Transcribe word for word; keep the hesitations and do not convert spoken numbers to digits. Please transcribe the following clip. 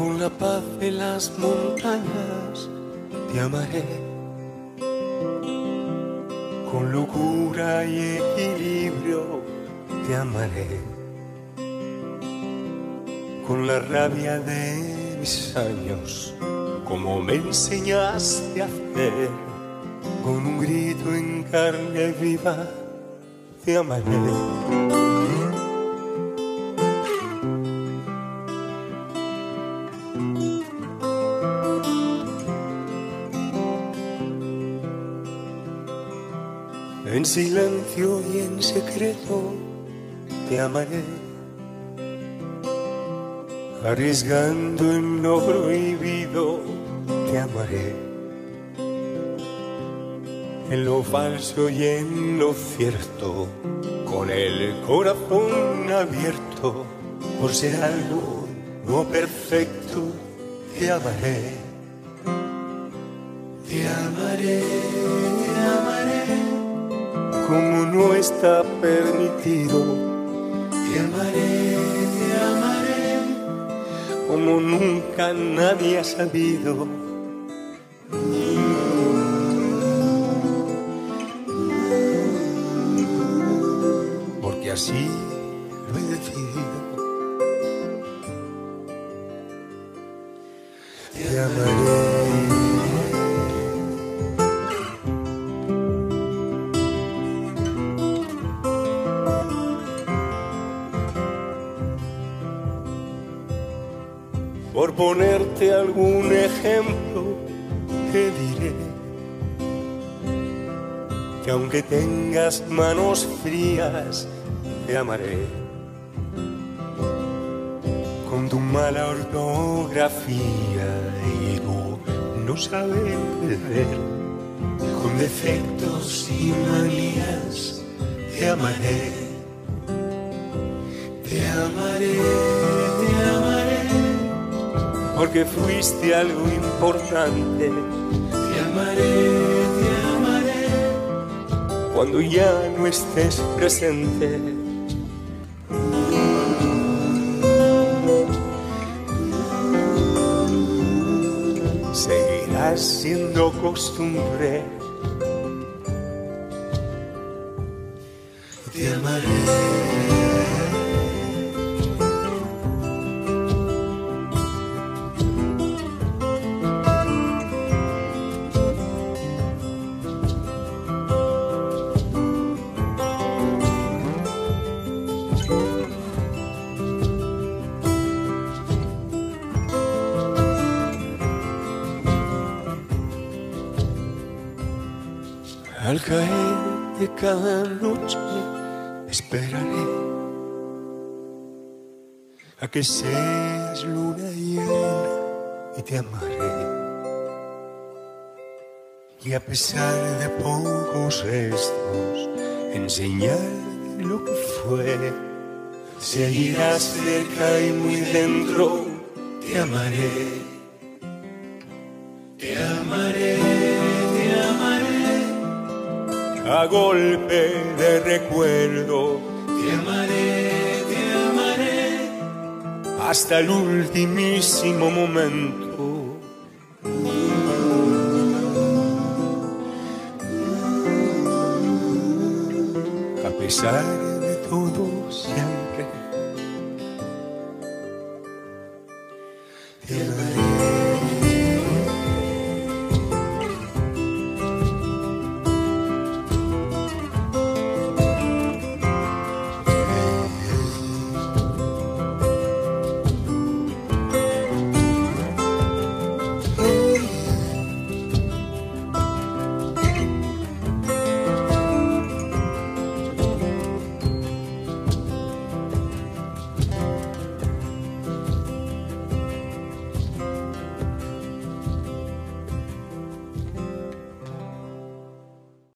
Con la paz de las montañas te amaré, con locura y equilibrio te amaré, con la rabia de mis años, como me enseñaste a hacer, con un grito en carne viva te amaré. En silencio y en secreto te amaré, arriesgando en lo prohibido te amaré, en lo falso y en lo cierto, con el corazón abierto, por ser algo no perfecto te amaré, te amaré, te amaré. Como no está permitido, te amaré, te amaré, como nunca nadie ha sabido. Porque así lo he decidido. Te amaré. Por ponerte algún ejemplo, te diré que aunque tengas manos frías, te amaré. Con tu mala ortografía y tu no saber leer, con defectos y manías, te amaré, te amaré, te amaré. Porque fuiste algo importante, te amaré, te amaré, cuando ya no estés presente. Seguirás siendo costumbre, te amaré. Al caer de cada noche esperaré a que seas luna llena y te amaré. Y a pesar de pocos restos, enseñar lo que fue, seguirás cerca y muy dentro, te amaré, te amaré, te amaré. A golpe de recuerdo, te amaré, te amaré, hasta el ultimísimo momento. A pesar de todo, siempre